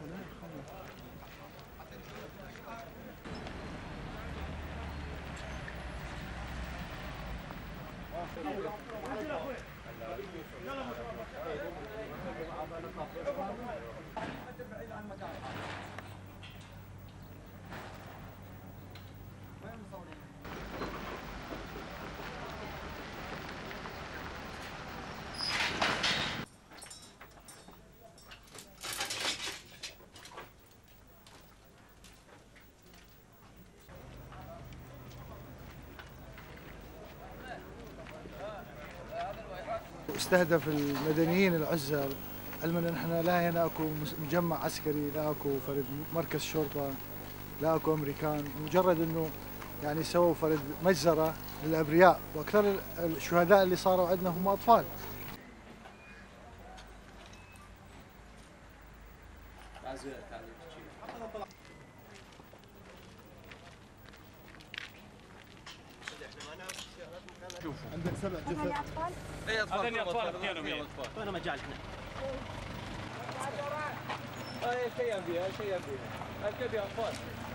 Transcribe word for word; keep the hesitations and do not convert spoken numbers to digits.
استهدف المدنيين العزل، علما ان احنا لا هنا اكو مجمع عسكري، لا اكو فرد مركز شرطه، لا اكو امريكان، مجرد انه يعني سووا فرد مجزره للابرياء، واكثر الشهداء اللي صاروا عندنا هم اطفال. عندك سبع جثث. اي اطفال. هذول اطفال اثنينهم. وين مجالنا؟ اي شيء فيها شيء فيها. الكل فيها اطفال.